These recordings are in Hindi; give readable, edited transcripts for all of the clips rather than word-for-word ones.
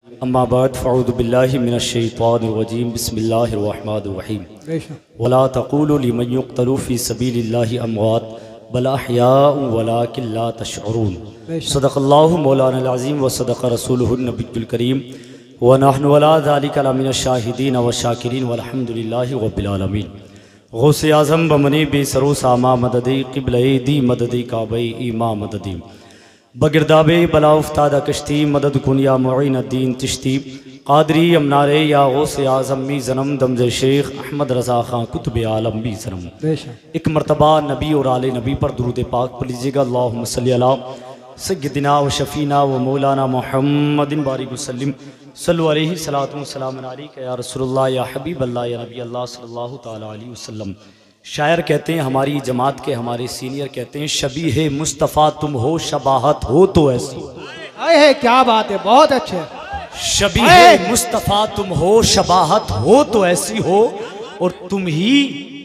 अम्मा बाद फ़अऊज़ु बिल्लाहि मिनश्शैतानिर्रजीम बिस्मिल्लाहिर्रहमानिर्रहीम वला तक़ूलू लिमन युक़्तलू फ़ी सबीलिल्लाहि अमवात बल अहयाउ वलाकिन ला तशऊरून सदक़ल्लाहु मौलानल अज़ीम व सदक़ रसूलुहुन नबियुल करीम व नहनु अला ज़ालिका लमिनश शाहिदीन व शाकिरीन वल्हम्दुलिल्लाहि रब्बिल आलमीन। गौसे आज़म बमने बेसरो सामा मददी क़िबले दी मददी काबे ईमा मददी बगिरदाबे बला उफ्तादा कश्ती मदद कुनिया मुईनुद्दीन चिश्ती कादरी अमनारे या गौसे आज़म मी जन्म दमज़े शेख अहमद रज़ा ख़ां कुतुब आलम भी जन्म। एक मरतबा नबी और आले नबी पर दुरूद पाक पढ़ लीजिएगा। अल्लाहुम्मा सल्ली अला सय्यदिना व शफ़ीना व मौलाना मुहम्मदिन बारिक वसल्लिम सल्लु अलैहि सलातु व सलाम अलैका या रसूलल्लाह या हबीब अल्लाह या नबी अल्लाह सल्लल्लाहु तआला अलैहि वसल्लम। शायर कहते हैं, हमारी जमात के हमारे सीनियर कहते हैं, शबीह मुस्तफ़ा तुम हो शबाहत हो तो ऐसी। है क्या बात है, बहुत अच्छे। शबीह मुस्तफ़ा तुम हो शबाहत हो तो ऐसी हो और तुम ही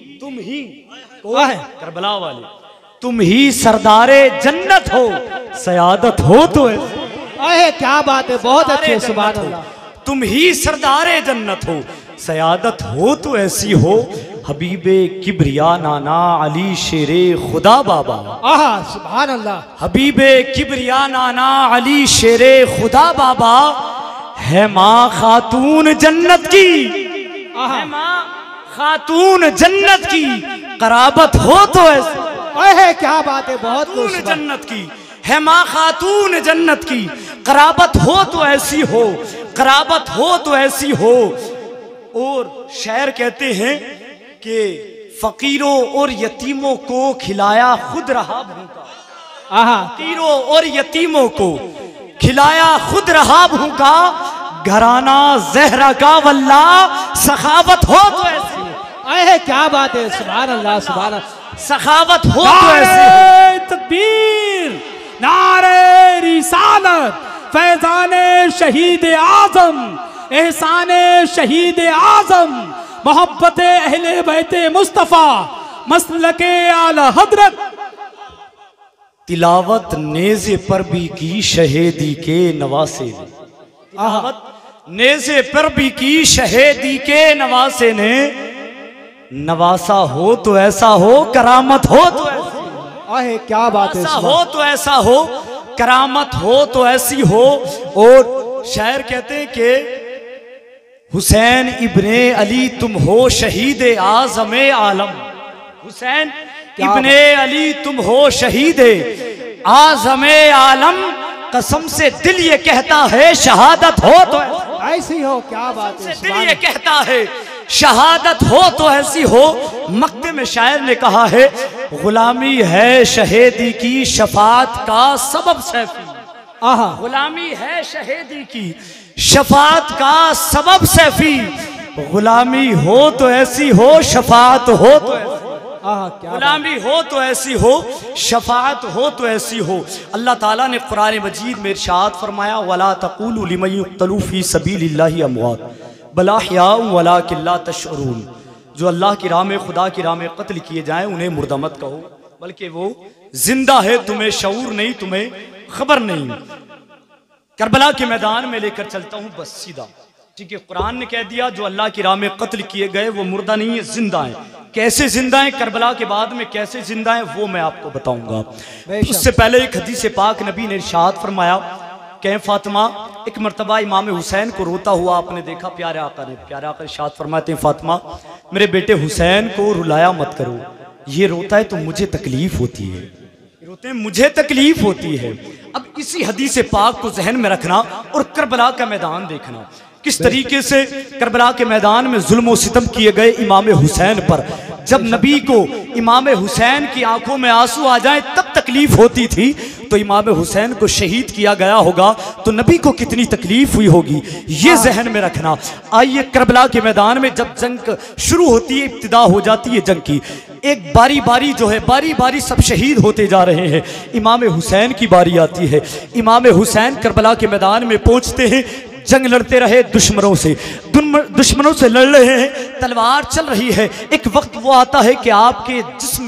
कौन है करबला वाले, तुम ही सरदारे जन्नत हो सयादत हो तो ऐसी। है क्या बात है, बहुत अच्छे। सुभान अल्लाह। तुम ही सरदारे जन्नत हो सयादत हो तो ऐसी हो। हबीबे किब्रिया नाना अली शेरे खुदा बाबा। आहा सुभान अल्लाह। हबीबे किब्रिया नाना अली शेरे खुदा बाबा है माँ खातून जन्नत की, है माँ खातून जन्नत की कराबत हो तो ऐसी। है क्या बात है, बहुत जन्नत की है माँ खातून जन्नत की कराबत हो तो ऐसी हो, कराबत हो तो ऐसी हो। और शायर कहते हैं कि फकीरों और यतीमों को खिलाया खुद रहा भूखा। फकीरों और यतीमों को खिलाया खुद रहा भूखा, घराना जहरा का वल्ला सखावत हो तो ऐसी। है क्या बात है, सुभान अल्लाह सुभान अल्लाह। सखावत हो तो ऐसी। तकबीर, नारे रिसालत, फैजाने शहीद आजम, एहसाने शहीद आजम, मोहब्बत अहले बैते मुस्तफ़ा, मसलके आला हजरत। तिलावत नेज़े पर भी की शहीदी के नवासे ने, तिलावत नेज़े पर भी की शहीदी के नवासे ने, नवासा हो तो ऐसा हो करामत हो तो ऐसी। आहे क्या बात है, हो तो ऐसा हो करामत हो तो ऐसी हो। और शायर कहते हैं कि हुसैन इब्ने अली तुम हो शहीद आज़म आलम, हुसैन इब्ने अली तुम हो शहीद आज़म आलम, कसम से दिल ये कहता है शहादत हो तो ऐसी हो। क्या बात है, दिल ये कहता है शहादत हो तो ऐसी हो। मक्ते में शायर ने कहा है, गुलामी है शहीदी की शफात का सबब सैफी। गुलामी है शहीदी की शफात का सबब सैफी, गुलामी हो तो ऐसी हो शफात हो तो ऐसी। गुलामी हो तो ऐसी हो शफात हो तो ऐसी हो। अल्लाह ताला ने कुरान मजीद में इरशाद फरमाया, वला तक़ूलू लिमन युक़्तलू फ़ी सबीलिल्लाहि अमवात बल अहयाउ वलाकिन ला तशऊरून। जो अल्लाह की राह में, खुदा की राह में कत्ल किए जाएं उन्हें मुर्दा मत कहो, बल्कि वो जिंदा है, तुम्हें शऊर नहीं, तुम्हें खबर नहीं। करबला के मैदान में लेकर चलता हूँ बस सीधा, ठीक है। कुरान ने कह दिया जो अल्लाह की राह में कत्ल किए गए वो मुर्दा नहीं है, जिंदा है। कैसे जिंदा है, करबला के बाद में कैसे जिंदा है वो मैं आपको बताऊंगा। उससे पहले एक हदीस पाक नबी ने इरशाद फरमाया, कह फातिमा, एक मरतबा इमाम हुसैन को रोता हुआ आपने देखा, प्यारे आका ने, प्यारे आका इरशाद फरमाते हैं, फातिमा मेरे बेटे हुसैन को रुलाया मत करो, ये रोता है तो मुझे तकलीफ होती है, रोते हैं मुझे तकलीफ होती है। अब इसी हदीस पाक को जहन में रखना और करबला का मैदान देखना, किस तरीके से करबला के मैदान में जुल्म व सितम किए गए इमाम हुसैन पर। जब नबी को इमाम हुसैन की आंखों में आंसू आ जाए तब तकलीफ होती थी, तो इमाम हुसैन को शहीद किया गया होगा तो नबी को कितनी तकलीफ हुई होगी, ये जहन में रखना। आइए करबला के मैदान में जब जंग शुरू होती है, इब्तिदा हो जाती है जंग की, एक बारी बारी जो है, बारी बारी सब शहीद होते जा रहे हैं, इमाम हुसैन की बारी आती है। इमाम हुसैन करबला के मैदान में पहुंचते हैं, जंग लड़ते रहे दुश्मनों से लड़ रहे हैं, तलवार चल रही है। एक वक्त वो आता है कि आपके जिस्म में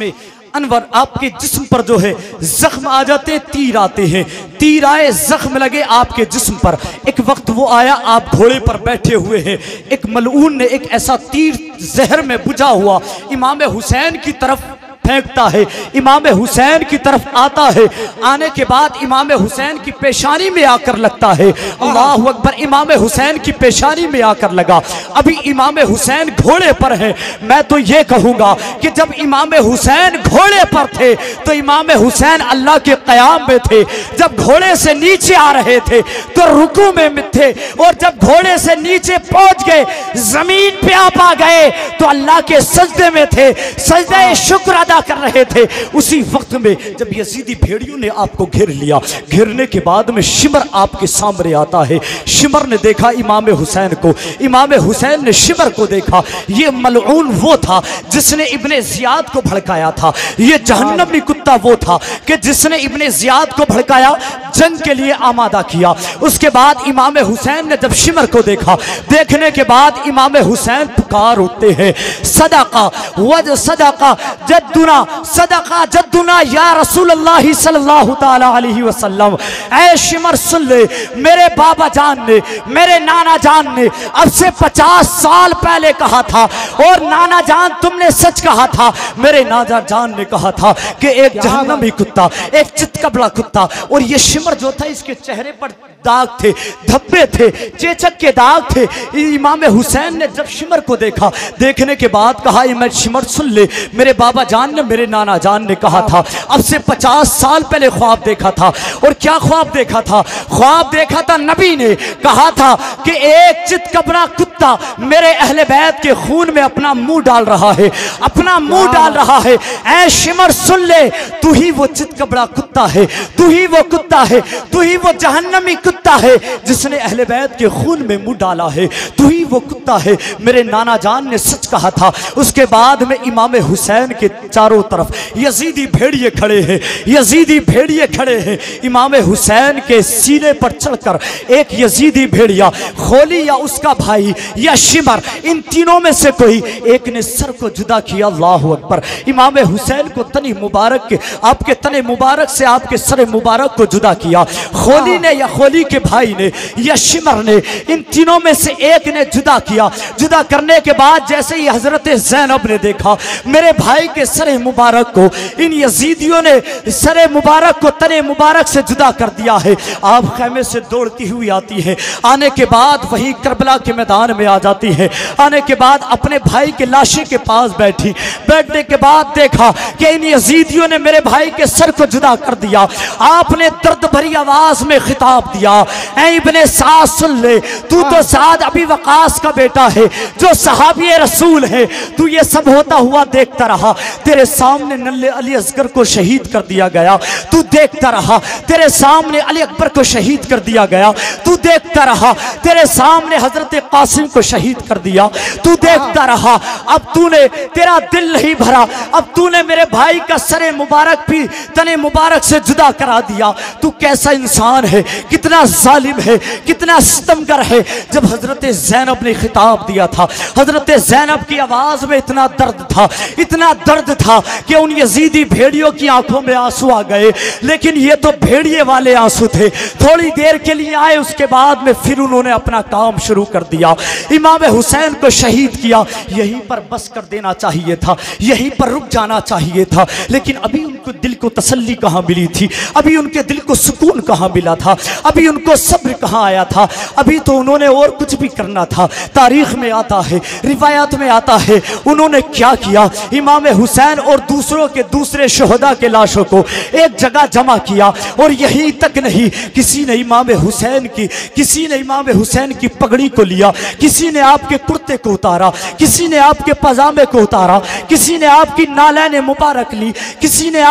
अनवर आपके जिस्म पर जो है जख्म आ जाते, तीर आते हैं, तीर आए, जख्म लगे आपके जिस्म पर। एक वक्त वो आया, आप घोड़े पर बैठे हुए हैं, एक मलऊन ने एक ऐसा तीर जहर में बुझा हुआ इमाम हुसैन की तरफ फेंकता है, इमाम हुसैन की तरफ आता है। आने के बाद इमाम हुसैन की पेशानी में आकर लगता है। अल्लाहु अकबर, इमाम हुसैन की पेशानी में आकर लगा। अभी इमाम हुसैन घोड़े पर है। मैं तो ये कहूँगा कि जब इमाम हुसैन घोड़े पर थे तो इमाम हुसैन अल्लाह के क़याम में थे। जब घोड़े से नीचे आ रहे थे तो रुकू में थे, और जब घोड़े से नीचे पहुँच गए, ज़मीन पे आप आ गए तो अल्लाह के सजदे में थे, सजदे शुक्र अदा कर रहे थे। उसी वक्त में जब यजीदी भेड़ियों ने आपको घेर लिया, घेरने के बाद में शिमर आपके सामने आता है। शिमर ने देखा इमाम हुसैन को, इमाम हुसैन ने शिमर को देखा। ये मलऊन वो था जिसने इब्ने जियाद को भड़काया था, ये जहन्नमी कुत्ता वो था कि जिसने इब्ने जियाद को भड़काया, जंग के लिए आमादा किया। उसके बाद इमाम हुसैन ने जब शिमर को देखा, देखने के बाद इमाम हुसैन पुकार उठते हैं, सदका वज सदका जद्दुना, सदका जद्दुना या रसूलुल्लाह सल्लल्लाहु ताला अलैहि वसल्लम। ऐ शिमर सुन ले, मेरे बाबा जान ने, मेरे नाना जान ने अब से 50 साल पहले कहा था, और नाना जान तुमने सच कहा था, मेरे नाना जान ने कहा था कि एक जहन्नमी कुत्ता, एक चितकबरा कुत्ता। और ये शिमर जो था, इसके चेहरे पर दाग थे, धब्बे थे, चेचक के दाग थे। इमाम हुसैन ने जब शिमर को देखा, देखने के बाद कहा, मैं शिमर सुन ले, मेरे बाबा जान ने, मेरे नाना जान ने कहा था, अब से 50 साल पहले ख्वाब देखा था। और क्या ख्वाब देखा था? ख्वाब देखा था, नबी ने कहा था कि एक चितकबरा कुत्ता मेरे अहले बैत के खून में अपना मुंह डाल रहा है, अपना मुंह डाल रहा है। ऐ शिमर सुन ले, तू ही वो चितकबरा कुत्ता है, तू ही वो कुत्ता है, तू ही वो जहन्नमी कुत्ता है जिसने अहले बैत के खून में मुंह डाला है, तू ही वो कुत्ता है। मेरे नाना जान ने सच कहा था। उसके बाद में इमाम हुसैन के चारों तरफ यजीदी भेड़िए खड़े हैं, यजीदी भेड़िए खड़े हैं। इमाम हुसैन के सीने पर चढ़कर एक यजीदी भेड़िया, खोली या उसका भाई या शिमर, इन तीनों में से कोई एक ने सर को जुदा किया। अल्लाहु अकबर। इमाम हुसैन को तनी मुबारक के, आपके तने मुबारक से आपके सर मुबारक को जुदा किया। खोली ने या खोली के भाई ने या शिमर ने, इन तीनों में से एक ने जुदा किया। जुदा करने के बाद जैसे ही हजरत ज़ैनब ने देखा मेरे भाई के सर मुबारक को, इन यजीदियों ने सर मुबारक को तने मुबारक से जुदा कर दिया है। आप खैमे से दौड़ती हुई आती है, आने के बाद वही करबला के मैदान में आ जाती है। आने के बाद अपने भाई के लाशे के पास बैठी, बैठने के बाद देखा कि इन यजीदियों ने मेरे भाई के सर को जुदा कर दिया। आपने दर्द भरी आवाज में खिताब दिया, ऐ इब्ने साद सुन ले, तू तो साद अबी वकास का बेटा है, जो सहाबी रसूल है। तू ये सब होता हुआ देखता रहा, तेरे सामने नल्ले अली असगर को शहीद कर दिया गया, तू देखता रहा। तेरे सामने अली अकबर को शहीद कर दिया गया, तू देखता रहा। तेरे सामने हजरत कासिम को शहीद कर दिया, तू देखता रहा। अब तूने, तेरा दिल नहीं भरा, अब तूने मेरे भाई का सरे मुबारक भी तने मुबारक से जुदा करा दिया। तू कैसा इंसान है, कितना जालिम है, कितना सितमगर है। जब हजरत ज़ैनब ने खिताब दिया था, हजरत ज़ैनब की आवाज में इतना दर्द था, इतना दर्द था कि उन यजीदी भेड़ियों की आंखों में आंसू आ गए। लेकिन ये तो भेड़िए वाले आंसू थे, थोड़ी देर के लिए आए, उसके बाद में फिर उन्होंने अपना काम शुरू कर दिया। इमाम हुसैन को शहीद किया। यहीं पर बस कर देना चाहिए था, यहीं पर रुक जाना चाहिए था। लेकिन अभी उनको दिल को तसल्ली कहाँ मिली थी, अभी उनके दिल को सुकून कहाँ मिला था, अभी उनको सब्र कहाँ आया था। अभी तो उन्होंने और कुछ भी करना था। तारीख में आता है, रिवायात में आता है, उन्होंने क्या किया। इमाम हुसैन और दूसरों के दूसरे शोहदा के लाशों को एक जगह जमा किया। और यही तक नहीं, किसी ने इमाम हुसैन की, किसी ने इमाम हुसैन की पगड़ी को लिया, किसी ने आपके कुर्ते को उतारा, किसी ने आपके पजामे को उतारा, किसी ने आपकी नालैन मुबारक ली, किसी ने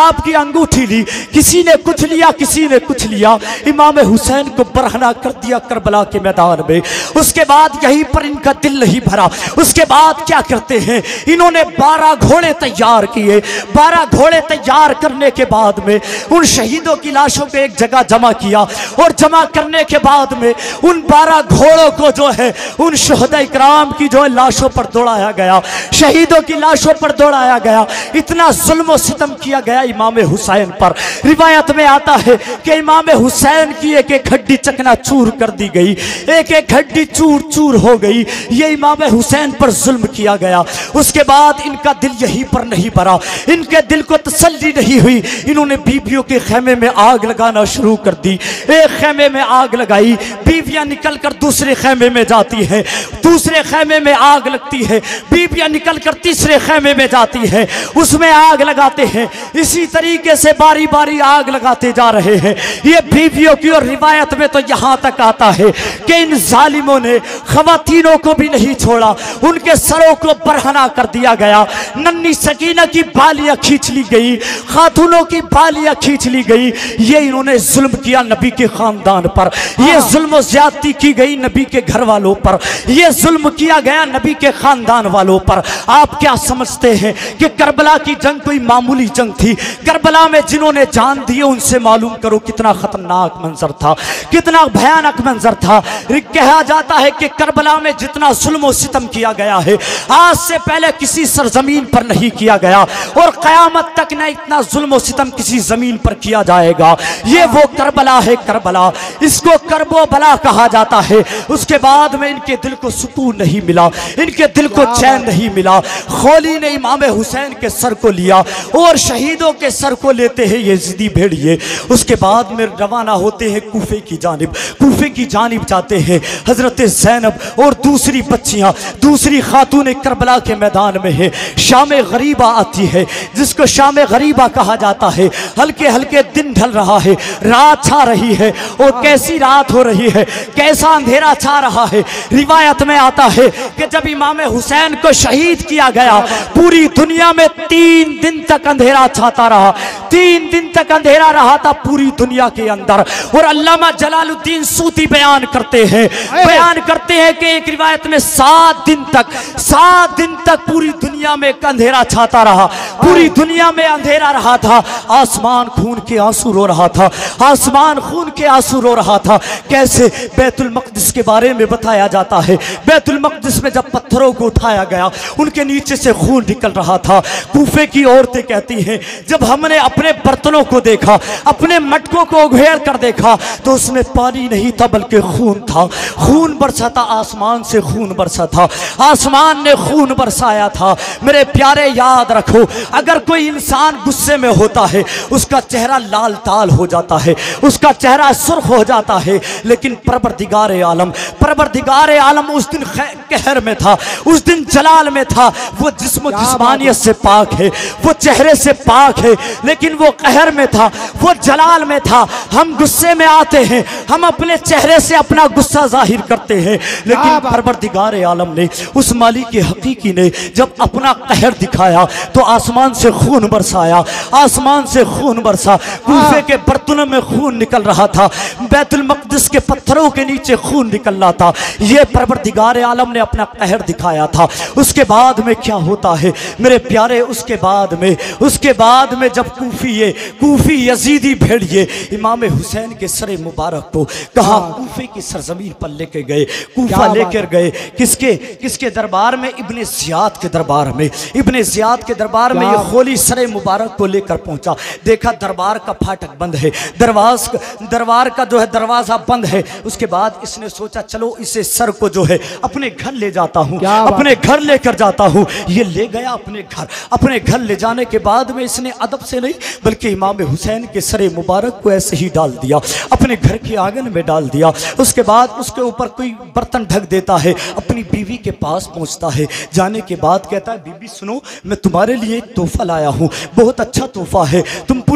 आपकी अंगूठी ली, किसी ने कुछ लिया, किसी ने कुछ लिया। इमाम हुसैन को बरहना कर दिया करबला के मैदान में। उसके बाद यहीं पर इनका दिल नहीं भरा। उसके बाद क्या करते हैं, इन्होंने 12 घोड़े तैयार किए। 12 घोड़े तैयार करने के बाद में उन शहीदों की लाशों को एक जगह जमा किया, और जमा करने के बाद में उन 12 घोड़ों को जो है उन शुहदा इकराम की जो है लाशों पर दौड़ाया गया, शहीदों की लाशों पर दौड़ाया गया। इतना जुल्म सितम किया गया इमाम हुसैन पर। रिवायत में आता है कि इमाम हुसैन की एक एक हड्डी चकना चूर कर दी गई, एक एक हड्डी चूर चूर हो गई। ये इमाम हुसैन पर जुल्म किया गया। उसके बाद इनका दिल यहीं पर नहीं भरा, इनके दिल को तसल्ली नहीं हुई। इन्होंने बीवियों के खेमे में आग लगाना शुरू कर दी। एक खेमे में आग लगाई, बीवियां निकल कर दूसरे खेमे में जाती हैं, दूसरे खेमे में आग लगती है, बीवियां निकल कर तीसरे खेमे में जाती है, उसमें आग लगाते हैं। इसी तरीके से बारी बारी आग लगाते जा रहे हैं ये बीवियों की। और रिवायत में तो यहां तक आता है कि इन जालिमों ने खवातीनों को भी नहीं छोड़ा, उनके सरों को बरहना कर दिया गया। नन्ही सकीना की बालियां खींच ली गई, खातूनों की बालियां खींच ली गई। ये इन्होंने जुल्म किया नबी के खानदान पर, ये जुल्म ज्यादती की गई नबी के घर वालों पर, ये जुल्म किया गया नबी के खानदान वालों पर। आप क्या समझते हैं कि करबला की जंग कोई मामूली जंग थी? करबला में जिन्होंने जान दी उनसे मालूम करो कितना खतरनाक मंजर था, कितना भयानक मंजर था। कहा जाता है कि करबला में जितना जुल्म सितम किया गया है आज से पहले किसी सरजमीन पर नहीं किया गया, और कयामत तक न इतना जुल्म सितम किसी जमीन पर किया जाएगा। ये वो करबला है, करबला, इसको करबो बला कहा जाता है। उसके बाद में इनके दिल को सुकून नहीं मिला, इनके दिल को चैन नहीं मिला। खोली ने इमाम हुसैन के सर को लिया और शहीदों के सर को लेते हैं ये ज़िदी भेड़िए। उसके बाद में रवाना होते हैं कूफे की जानिब, कूफे की जानिब जाते हैं। हजरत ज़ैनब और दूसरी बच्चियां, दूसरी खातून करबला के मैदान में है। शाम गरीबा आती है जिसको शाम गरीबा कहा जाता है। हल्के हल्के दिन ढल रहा है, रात छा रही है, और कैसी रात हो रही है, कैसा अंधेरा छा रहा है। रिवायत में आता है कि जब इमाम हुसैन को शहीद किया गया पूरी दुनिया में 3 दिन तक अंधेरा छाता रहा, 3 दिन तक अंधेरा रहा था पूरी दुनिया के अंदर। और अल्लामा जलालुद्दीन सूती बयान करते हैं कि एक रिवायत में 7 दिन तक पूरी दुनिया में अंधेरा छाता रहा, पूरी दुनिया में अंधेरा रहा था। आसमान खून के आंसू रो रहा था, आसमान खून के आंसू रो रहा था। कैसे? बैतुल मक़दिस के बारे में बताया जाता है। बैतुल मक़दिस में जब पत्थरों को उठाया गया उनके नीचे से खून निकल रहा था। कूफे की औरतें कहती हैं जब हमने अपने बर्तनों को देखा, अपने मटकों को उघेड़ कर देखा तो उसमें पानी नहीं था बल्कि खून था। खून बरसा था, आसमान से खून बरसा था, आसमान ने खून बरसाया था। मेरे प्यारे याद रखो, अगर कोई इंसान गुस्से में होता है उसका चेहरा लाल ताल हो जाता है, उसका चेहरा सुर्ख हो जाता है। लेकिन परवरदिगार आलम उस दिन कहर में था, उस दिन जलाल में था। वो जिस्म जिस्मानियत से पाक है, वो चेहरे से पाक है, लेकिन वो कहर में था, वो जलाल में था। हम गुस्से में आते हैं, हम अपने चेहरे से अपना गुस्सा जाहिर करते हैं, लेकिन परवरदिगार आलम ने, उस मालिक हकीकी ने जब अपना कहर दिखाया तो आसमान से खून बरसाया, आसमान से खून बरसा। कूफे के बर्तनों में खून निकल रहा था, बैतुल मक़दिस के पत्थरों के नीचे खून निकल रहा था। ये परवरदिगार आलम ने अपना कहर दिखाया था। उसके बाद में क्या होता है मेरे प्यारे? उसके बाद में जब कूफी यजीदी भेड़िए इमाम हुसैन के सरे मुबारक को कहा कूफे की सरजमीन पर लेके गए, कूफा लेकर गए। किसके दरबार में? इब्ने ज़ियाद के दरबार में। इब्ने ज़ियाद के दरबार में ये खोली सरे मुबारक को लेकर पहुंचा। देखा दरबार का फाटक बंद है, दरबार का जो है दरवाजा बंद है। उसके बाद इसने सोचा चलो इसे सर को जो है अपने घर ले जाता हूँ, अपने घर लेकर जाता हूँ। ये ले गया अपने घर ले जाने के बाद में इसने अदब से नहीं बल्कि इमाम हुसैन के सरे मुबारक को ऐसे ही डाल दिया, अपने घर के आंगन में डाल दिया। उसके बाद उसके ऊपर कोई बर्तन ढक देता है, अपनी बीवी के पास पहुंचता है। जाने के बाद कहता है बीबी सुनो, मैं तुम्हारे लिए एक तोहफा लाया हूँ, बहुत अच्छा तोहफा है, तुम पूरी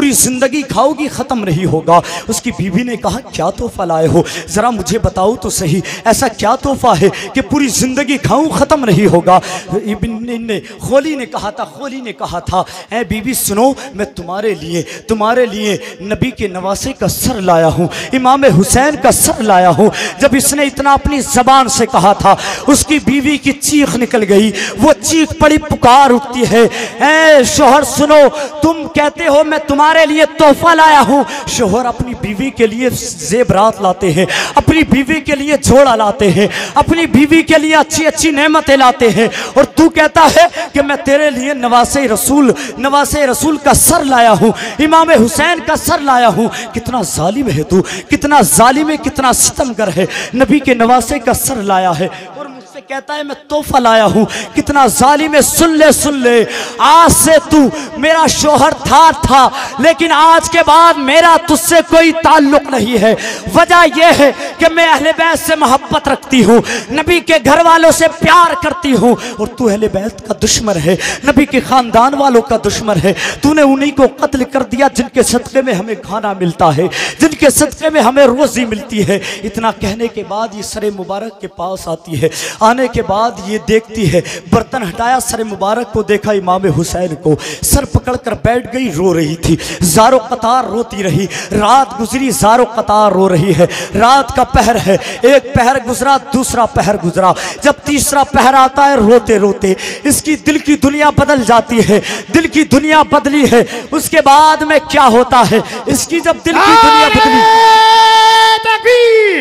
पूरी जिंदगी खाओगी खत्म नहीं होगा। उसकी बीवी ने कहा क्या तोहफा लाए हो, जरा मुझे बताओ तो सही, ऐसा क्या तोहफा है कि पूरी जिंदगी खाऊं खत्म नहीं होगा। खोली ने कहा था ऐ बीवी सुनो, मैं तुम्हारे लिए नबी के नवासे का सर लाया हूँ, इमाम हुसैन का सर लाया हूँ। जब इसने इतना अपनी जबान से कहा था, उसकी बीवी की चीख निकल गई। वो चीख पड़ी, पुकार उठती है, ऐ शोहर सुनो, तुम कहते हो मैं तुम्हारे लिए तोहफा लाया हूँ। शोहर अपनी बीवी के लिए जेबरात लाते हैं, अपनी बीवी के लिए झोला लाते हैं, अपनी बीवी के लिए अच्छी अच्छी नेमतें लाते हैं, और तू कहता है कि मैं तेरे लिए नवासे रसूल का सर लाया हूँ, इमाम हुसैन का सर लाया हूँ। कितना जालिम है तू, कितना जालिम है, कितना सितमगर है। नबी के नवासे का सर लाया है और मुझसे कहता है मैं तोहफा लाया हूँ। कितना जालिम है। सुन ले, आज से तू मेरा शोहर था, लेकिन आज के बाद मेरा तुझसे कोई ताल्लुक नहीं है। वजह यह है कि मैं अहले बैत से मोहब्बत रखती हूँ, नबी के घर वालों से प्यार करती हूँ, और तू अहले बैत का दुश्मन है, नबी के खानदान वालों का दुश्मन है। तूने उन्हीं को कत्ल कर दिया जिनके सदक़े में हमें खाना मिलता है, जिनके सदक़े में हमें रोजी मिलती है। इतना कहने के बाद ये सरे मुबारक के पास आती है। आने के बाद ये देखती है, बर्तन हटाया, सरे मुबारक को देखा, इमाम हुसैन को, सर पकड़कर बैठ गई, रो रही थी, ज़ारो कतार रोती रही। रात गुजरी, ज़ारो कतार रो रही है। रात का पहर है, एक पहर गुजरा, दूसरा पहर गुजरा, जब तीसरा पहर आता है, रोते रोते इसकी दिल की दुनिया बदल जाती है। दिल की दुनिया बदली है। उसके बाद में क्या होता है, इसकी जब दिल की दुनिया बदली, तकबीर,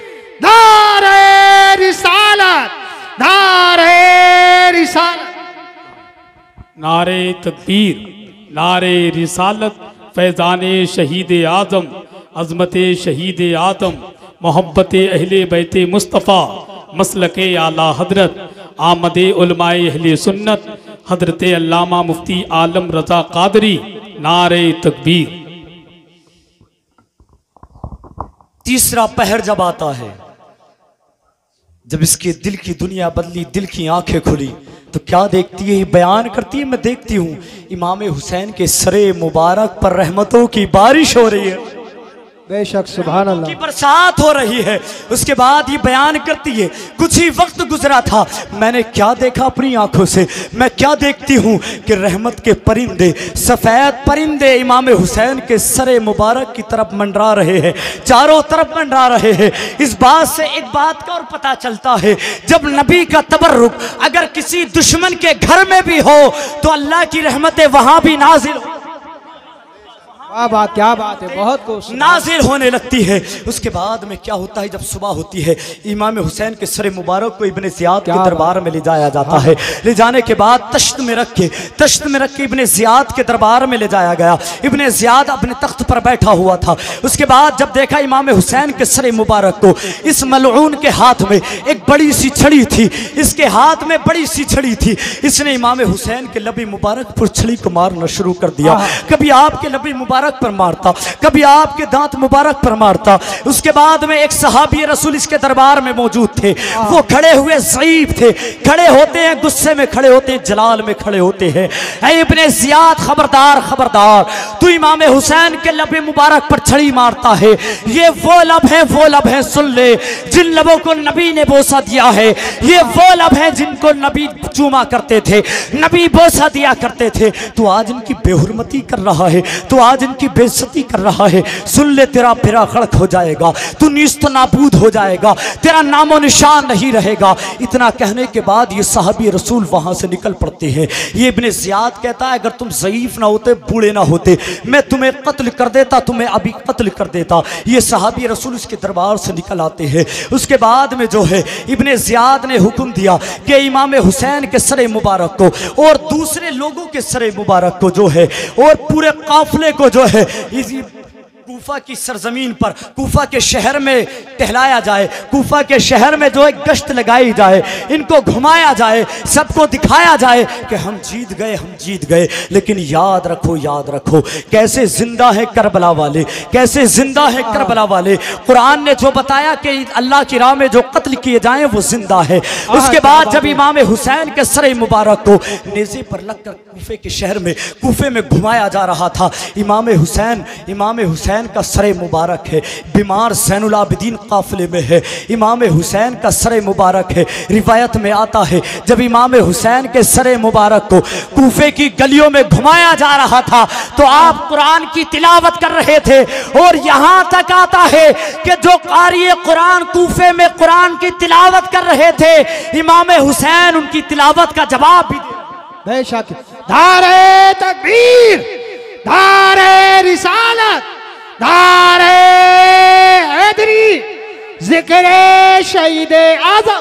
नारे रिसालत, नारे रिसालत, नारे तकबीर, नारे रिसालत, फैज़ाने शहीद आज़म, अज़मत शहीद आदम, मोहब्बत अहले बैत मुस्तफ़ा, मसलके आला हजरत, आमदे उलमाए अहले सुन्नत, हजरत अल्लामा मुफ्ती आलम रज़ा क़ादरी। नारे तकबीर। तीसरा पहर जब आता है, जब इसके दिल की दुनिया बदली, दिल की आंखें खुली, तो क्या देखती है, बयान करती है, मैं देखती हूँ इमाम हुसैन के सरे मुबारक पर रहमतों की बारिश हो रही है, बेशक सुभान अल्लाह की बरसात हो रही है। उसके बाद ये बयान करती है, कुछ ही वक्त गुजरा था, मैंने क्या देखा अपनी आंखों से, मैं क्या देखती हूँ कि रहमत के परिंदे, सफ़ेद परिंदे इमाम हुसैन के सरे मुबारक की तरफ मंडरा रहे हैं, चारों तरफ मंडरा रहे हैं। इस बात से एक बात का और पता चलता है, जब नबी का तबर्रुक अगर किसी दुश्मन के घर में भी हो तो अल्लाह की रहमतें वहां भी नाजिल हो, क्या बात है, बहुत कुछ नाजिल होने लगती है। उसके बाद में क्या होता है, जब सुबह होती है, इमाम हुसैन के सर मुबारक को इब्ने ज़ियाद के दरबार में ले जाया जाता है। ले जाने के बाद तश्त में रख के इब्ने ज़ियाद के दरबार में ले जाया गया। इब्ने ज़ियाद अपने तख्त पर बैठा हुआ था। उसके बाद जब देखा इमाम हुसैन के सर मुबारक को, इस मलऊन के हाथ में एक बड़ी सी छड़ी थी, इसके हाथ में बड़ी सी छड़ी थी। इसने इमाम हुसैन के लबी मुबारक पर छड़ी को मारना शुरू कर दिया। कभी आपके लबी मुबारक पर मारता, कभी आपके दांत मुबारक पर मारता। उसके बाद में एक सहाबी रसूल इसके दरबार में मौजूद थे, वो खड़े हुए ज़ईफ थे, खड़े होते हैं, गुस्से में खड़े होते हैं, जलाल में खड़े होते हैं। ऐ इब्ने ज़ियाद, खबरदार खबरदार, तू इमाम हुसैन के लबे मुबारक पर छड़ी मारता है। ये वो लब है, सुन ले, जिन लबों को नबी ने बोसा दिया है। ये वो लब है जिनको नबी चूमा करते थे, नबी बोसा दिया करते थे। तू आज इनकी बेहुरमती कर रहा है, तू आज की बेइज्जती कर रहा है। सुन ले, तेरा फेरा खड़क हो जाएगा, तू नीस्त नाबूद हो जाएगा, तेरा नामो निशान नहीं रहेगा। इतना कहने के बाद ये साहबी रसूल वहां से निकल पड़ते हैं। ये इब्ने ज़ियाद कहता है, अगर तुम ज़ईफ ना होते, बूढ़े ना होते, मैं तुम्हें कत्ल कर देता, तुम्हें अभी कत्ल कर देता। ये साहबी रसूल इसके दरबार से निकल आते हैं। उसके बाद में जो है इब्ने ज़ियाद ने हुक्म दिया कि इमाम हुसैन के सरे मुबारक को और दूसरे लोगों के सरे मुबारक को जो है, और पूरे काफिले को जो है, कूफा की सरजमीन पर, कूफा के शहर में टहलाया जाए, कूफा के शहर में जो एक गश्त लगाई जाए, इनको घुमाया जाए, सबको दिखाया जाए कि हम जीत गए, हम जीत गए। लेकिन याद रखो, याद रखो कैसे जिंदा है करबला वाले, कैसे जिंदा है करबला वाले। कुरान ने जो बताया कि अल्लाह की राह में जो कत्ल किए जाएं वो जिंदा है। उसके बाद जब इमाम हुसैन के सर मुबारक को नेज़े पर लगकर कूफे के शहर में, कूफे में घुमाया जा रहा था, इमाम हुसैन का सर मुबारक है, बीमार ज़ैनुल आबिदीन काफिले में है, इमाम हुसैन का सर मुबारक है। रिवायत में आता है जब इमाम हुसैन के सर मुबारक को कूफे की गलियों में घुमाया जा रहा था तो आप कुरान की तिलावत कर रहे थे, और यहाँ तक आता है कि जो कारी कुरान कूफे में कुरान की तिलावत कर रहे थे, इमाम हुसैन उनकी तिलावत का जवाब भी दे। बेशक नारे तकबीर, नारे रिसालत, नारे हैदरी, जिक्र शहीद आज़म।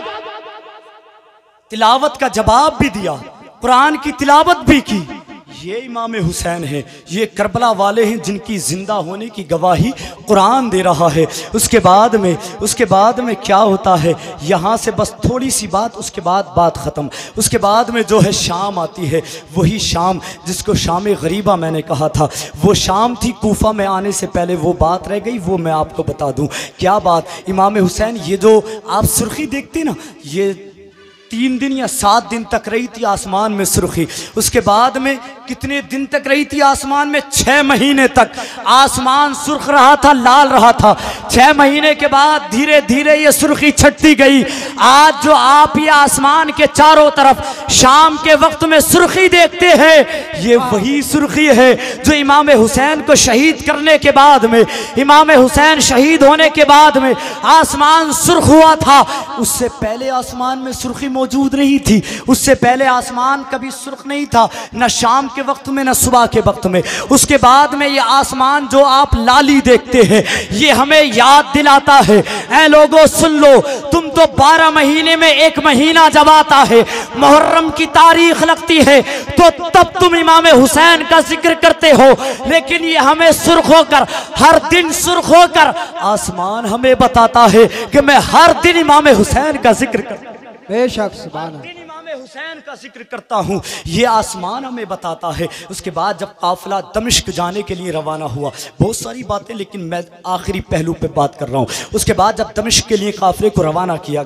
तिलावत का जवाब भी दिया, कुरान की तिलावत भी की। ये इमाम हुसैन है, ये करबला वाले हैं जिनकी जिंदा होने की गवाही कुरान दे रहा है। उसके बाद में क्या होता है, यहाँ से बस थोड़ी सी बात, उसके बाद बात ख़त्म। उसके बाद में जो है शाम आती है, वही शाम जिसको शाम गरीबा मैंने कहा था, वो शाम थी। कूफा में आने से पहले वो बात रह गई, वो मैं आपको बता दूँ। क्या बात, इमाम हुसैन, ये जो आप सुर्खी देखते ना, ये 3 दिन या 7 दिन तक रही थी आसमान में सुर्खी। उसके बाद में कितने दिन तक रही थी आसमान में? 6 महीने तक आसमान सुर्ख रहा था, लाल रहा था। 6 महीने के बाद धीरे धीरे ये सुर्खी छटती गई। आज जो आप ये आसमान के चारों तरफ शाम के वक्त में सुर्खी देखते हैं, ये वही सुर्खी है जो इमाम हुसैन को शहीद करने के बाद में, इमाम हुसैन शहीद होने के बाद में आसमान सुर्ख हुआ था। उससे पहले आसमान में सुर्खी मौजूद नहीं थी, उससे पहले आसमान कभी सुर्ख नहीं था, न शाम के वक्त में न सुबह के वक्त में। उसके बाद में ये आसमान जो आप लाली देखते हैं, ये हमें याद दिलाता है, ऐ लोगों सुन लो, तुम तो 12 महीने में एक महीना जब आता है, मुहर्रम की तारीख लगती है, तो तब तुम इमाम हुसैन का जिक्र करते हो। लेकिन ये हमें सुर्ख होकर, हर दिन सुर्ख होकर आसमान हमें बताता है कि मैं हर दिन इमाम हुसैन का जिक्र करता हूं, बेशक सुभान अल्लाह, इमाम हुसैन का जिक्र करता हूँ, ये आसमान हमें बताता है। उसके बाद जब काफिला दमिश्क जाने के लिए रवाना हुआ, बहुत सारी बातें, लेकिन मैं आखिरी पहलू पे बात कर रहा हूँ। उसके बाद जब दमिश्क के लिए काफिले को रवाना किया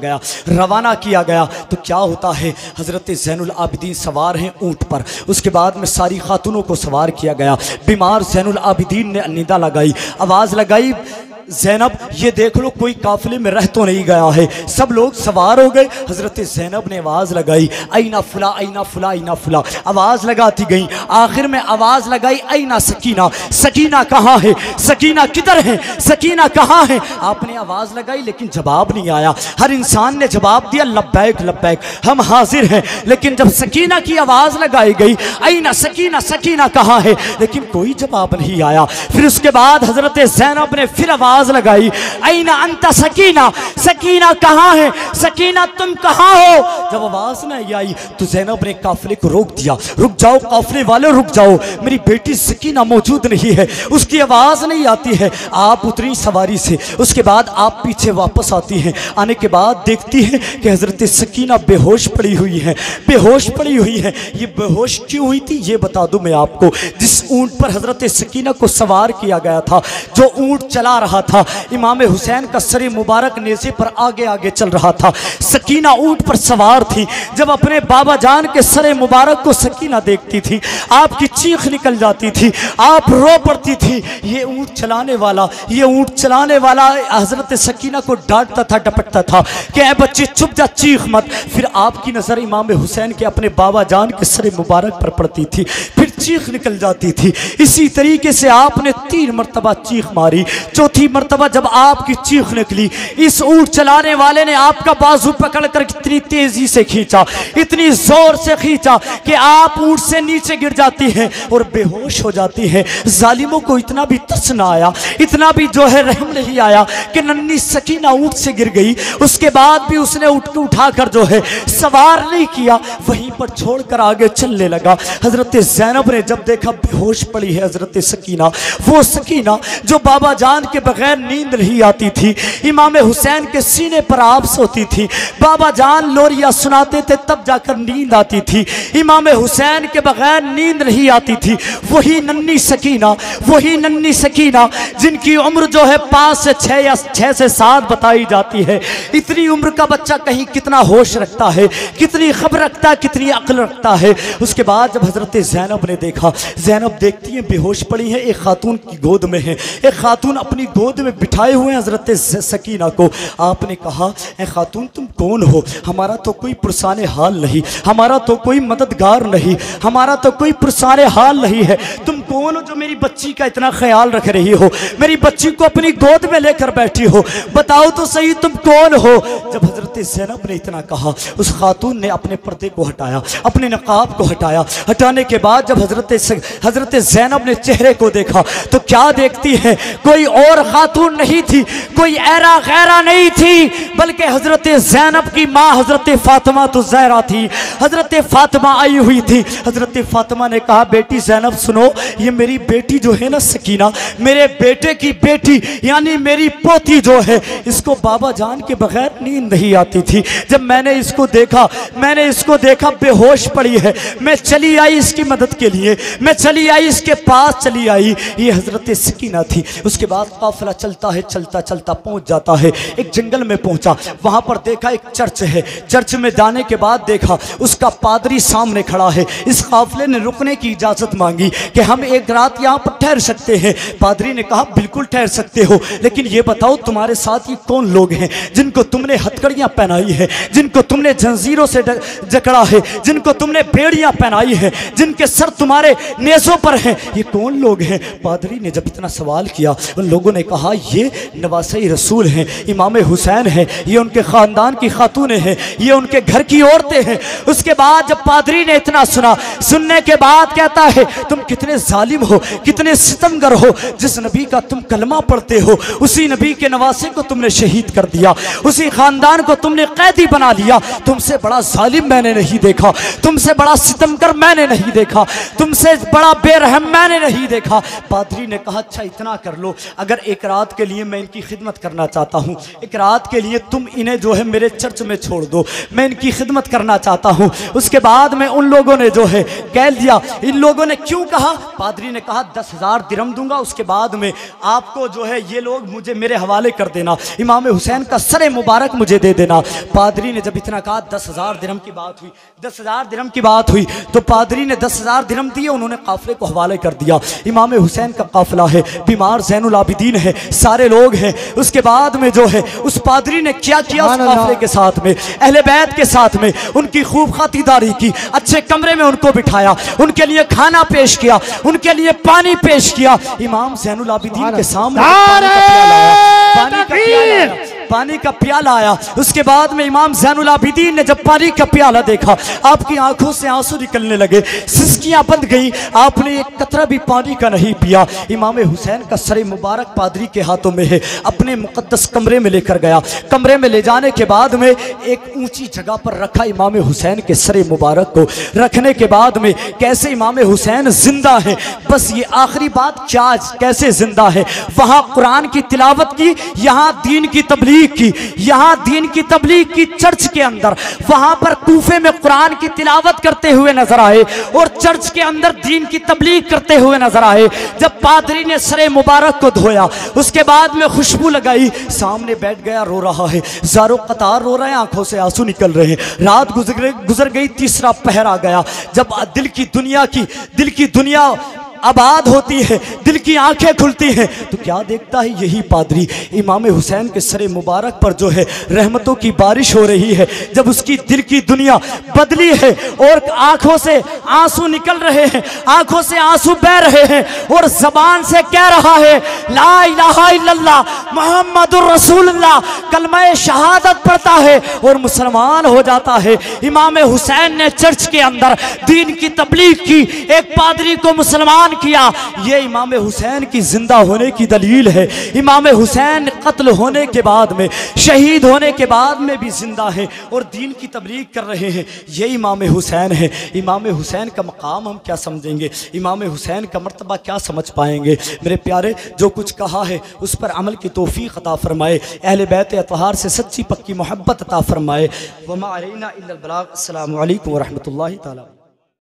गया तो क्या होता है, हज़रत ज़ैनुल आबिदीन सवार हैं ऊँट पर। उसके बाद में सारी खातूनों को सवार किया गया। बीमार ज़ैनुल आबिदीन ने निदा लगाई, आवाज़ लगाई, ज़ैनब ये देख लो कोई काफिले में रह तो नहीं गया है। सब लोग सवार हो गए। हज़रत ज़ैनब ने आवाज़ लगाई, ऐना फुला, ऐना फुला, ऐना फुला। आवाज़ लगाती गई, आखिर में आवाज़ लगाई, ऐना सकीना, सकीना कहाँ है, सकीना किधर है, सकीना कहाँ है। आपने आवाज़ लगाई लेकिन जवाब नहीं आया। हर इंसान ने जवाब दिया, लब्बैक लब्बैक, हम हाजिर हैं। लेकिन जब सकीना की आवाज़ लगाई गई, ऐना सकीना, सकीना कहाँ है, लेकिन कोई जवाब नहीं आया। फिर उसके बाद हज़रत ज़ैनब ने फिर आवाज़ लगाई, ऐना अंता सकीना, सकीना कहाँ है, सकीना तुम कहाँ हो। जब आवाज नहीं आई तो ज़ैनब ने काफिले को रोक दिया, रुक जाओ काफिले वाले, रुक जाओ, मेरी बेटी सकीना मौजूद नहीं है, उसकी आवाज नहीं आती है। आप उतरी सवारी से, उसके बाद आप पीछे वापस आती हैं। आने के बाद देखती हैं कि हजरत सकीना बेहोश पड़ी हुई है, बेहोश पड़ी हुई है। ये बेहोश क्यों हुई थी ये बता दूं मैं आपको। जिस ऊंट पर हजरत सकीना को सवार किया गया था, जो ऊंट चला रहा था, इमाम हुसैन का सर मुबारक नेज़े पर आगे आगे चल रहा था। सकीना ऊंट पर सवार थी। जब अपने बाबा जान के सर मुबारक को सकीना देखती थी, आपकी चीख निकल जाती थी, आप रो पड़ती थी। ये ऊंट चलाने वाला हजरत सकीना को डांटता था, डपटता था कि ऐ बच्ची चुप जा, चीख मत। फिर आपकी नजर इमाम हुसैन के अपने बाबा जान के सर मुबारक पर पड़ती थी, फिर चीख निकल जाती थी। इसी तरीके से आपने 3 मरतबा चीख मारी, चौथी मर्तबा जब आपकी चीख निकली, इस ऊंट चलाने वाले ने आपका बाजू पकड़कर इतनी तेजी से खींचा, इतनी जोर से खींचा कि आप ऊंट से नीचे गिर जाती हैं और बेहोश हो जाती हैं। जालिमों को इतना भी तरस ना आया, इतना भी जो है रहम नहीं आया कि नन्ही सकीना ऊंट से गिर गई। उसके बाद भी उसने उठाकर जो है सवार नहीं किया, वहीं पर छोड़कर आगे चलने लगा। हजरत ज़ैनब ने जब देखा बेहोश पड़ी है हजरत सकीना, वो सकीना जो बाबा जान के बगैर नींद नहीं आती थी, इमाम हुसैन के सीने पर आप सोती थी, बाबा जान लोरिया सुनाते थे तब जाकर नींद आती थी, इमाम हुसैन के बगैर नींद नहीं आती थी। वही नन्ही सकीना, वही नन्ही सकीना जिनकी उम्र जो है 5 से 6 या 6 से 7 बताई जाती है। इतनी उम्र का बच्चा कहीं कितना होश रखता है, कितनी खबर रखता है, कितनी अक्ल रखता है। उसके बाद जब हजरत ज़ैनब ने देखा, ज़ैनब देखती है बेहोश पड़ी है, एक खातून की गोद में है, एक खातून अपनी गोद में बिठाए हुए हैं हजरत सकीना को। आपने कहा, ए खातून तुम कौन हो? हमारा तो कोई पुरसाने हाल नहीं, हमारा तो कोई मददगार नहीं, हमारा तो कोई पुरसाने हाल नहीं है। तुम कौन हो जो मेरी बच्ची का इतना ख्याल रख रही हो, मेरी बच्ची को अपनी गोद में लेकर बैठी हो? बताओ तो सही तुम कौन हो? जब हजरत ज़ैनब ने इतना कहा, उस खातून ने अपने पर्दे को हटाया, अपने नकाब को हटाया। हटाने के बाद जब हजरत ज़ैनब ने चेहरे को देखा तो क्या देखती है? कोई और खातून नहीं थी, कोई ऐरा गैरा नहीं थी, बल्कि हजरत ज़ैनब की माँ हजरत फातिमा तो ज़हरा थी। हजरत फातिमा आई हुई थी। हजरत फातिमा ने कहा, बेटी ज़ैनब सुनो, ये मेरी बेटी जो है ना सकीना, मेरे बेटे की बेटी यानी मेरी पोती जो है, इसको बाबा जान के बगैर नींद नहीं आती थी। जब मैंने इसको देखा बेहोश पड़ी है, मैं चली आई इसकी मदद के लिए, मैं चली आई इसके पास चली आई। ये हजरत सकीना थी। उसके बाद काफिला चलता है, चलता चलता पहुंच जाता है, एक जंगल में पहुंचा। वहां पर देखा एक चर्च है। चर्च में जाने के बाद देखा उसका पादरी सामने खड़ा है। इस काफिले ने रुकने की इजाजत मांगी कि हम एक रात यहाँ पर ठहर सकते हैं। पादरी ने कहा, बिल्कुल ठहर सकते हो, लेकिन ये बताओ तुम्हारे साथ ये कौन लोग हैं जिनको तुमने हथकड़ियां पहनाई है, जिनको तुमने जंजीरों से जकड़ा है, जिनको तुमने बेड़ियां पहनाई है, जिनके सर तुम्हारे नेज़ों पर हैं, ये कौन लोग हैं? पादरी ने जब इतना सवाल किया, उन लोगों ने कहा, ये नवासे रसूल हैं, इमाम हुसैन हैं, ये उनके ख़ानदान की खातूनें हैं, ये उनके घर की औरतें हैं। उसके बाद जब पादरी ने इतना सुना, सुनने के बाद कहता है, तुम कितने जालिम हो, कितने सितमगर हो, जिस नबी का तुम कलमा पढ़ते हो उसी नबी के नवासे को तुमने शहीद कर दिया, उसी खानदान को तुमने कैदी बना लिया। तुमसे बड़ा जालिम मैंने नहीं देखा, तुमसे बड़ा सितमगर मैंने नहीं देखा, तुमसे बड़ा बेरहम मैंने नहीं देखा। पादरी ने कहा, अच्छा इतना कर लो, अगर एक रात के लिए मैं इनकी खिदमत करना चाहता हूँ, एक रात के लिए तुम इन्हें जो है मेरे चर्च में छोड़ दो, मैं इनकी खिदमत करना चाहता हूँ। उसके बाद में उन लोगों ने जो है कह दिया। इन लोगों ने क्यों कहा? पादरी ने कहा, 10,000 दिरहम दूंगा, उसके बाद में आपको जो है ये लोग मुझे मेरे हवाले कर देना, इमाम हुसैन का सरे मुबारक मुझे दे देना। पादरी ने जब इतना कहा, 10,000 दिरहम की बात हुई, 10,000 दिरहम की बात हुई तो पादरी ने 10,000 दिरहम दिए, उन्होंने काफिले को हवाले कर दिया। इमाम हुसैन का काफिला है, बीमार ज़ैनुल आबिदीन है, सारे लोग हैं। उसके बाद में जो है उस पादरी ने क्या किया, उस काफिले के साथ में, अहले बैत के साथ में उनकी खूब खातिरदारी की, अच्छे कमरे में उनको बिठाया, उनके लिए खाना पेश किया, उनके लिए पानी पेश किया। इमाम ज़ैनुल आबिदीन के सामने पानी का प्याला आया। उसके बाद में इमाम ज़ैनुल आबिदीन ने जब पानी का प्याला देखा, आपकी आंखों से आंसू निकलने लगे, सिसकियां बंद गई, आपने एक कतरा भी पानी का नहीं पिया। इमाम हुसैन का सर मुबारक पादरी के हाथों में है, अपने मुकद्दस कमरे में लेकर गया। कमरे में ले जाने के बाद में एक ऊंची जगह पर रखा इमाम हुसैन के सर मुबारक को। रखने के बाद में कैसे इमाम हुसैन जिंदा है, बस ये आखिरी बात, क्या कैसे जिंदा है। वहां कुरान की तिलावत की, यहाँ दीन की तबलीग की, यहाँ दीन की तबलीग की चर्च के अंदर। वहां पर कूफे में कुरान की तिलावत करते हुए नजर आए और चर्च के अंदर दीन की तबलीग करते हुए नजर आए। जब पादरी ने सरे मुबारक को धोया, उसके बाद में खुशबू लगाई, सामने बैठ गया, रो रहा है, ज़ारो कतार रो रहे हैं, आंखों से आंसू निकल रहे हैं। रात गुजर गई, तीसरा पहर आ गया। जब दिल की दुनिया आबाद होती है, दिल की आंखें खुलती हैं, तो क्या देखता है यही पादरी इमाम हुसैन के सरे मुबारक पर जो है रहमतों की बारिश हो रही है। जब उसकी दिल की दुनिया बदली है और आंखों से आंसू निकल रहे हैं, आंखों से आंसू बह रहे हैं और जबान से कह रहा है ला इलाहा इल्लल्लाह मुहम्मदुर रसूलुल्लाह, कलमा शहादत पढ़ता है और मुसलमान हो जाता है। इमाम हुसैन ने चर्च के अंदर दीन की तबलीग की, एक पादरी को मुसलमान किया। ये इमाम हुसैन की जिंदा होने की दलील है। इमाम हुसैन कत्ल होने के बाद में, शहीद होने के बाद में भी जिंदा है और दीन की तबलीग कर रहे हैं। ये इमाम हुसैन है। इमाम हुसैन का मकाम हम क्या समझेंगे, इमाम हुसैन का मर्तबा क्या समझ पाएंगे। मेरे प्यारे, जो कुछ कहा है उस पर अमल की तौफीक अता फरमाए, अहले बैत अतहार से सच्ची पक्की मोहब्बत अता फरमाए। वमा अलैना इल्लल बलाग। अस्सलामु अलैकुम व रहमतुल्लाहि तआला।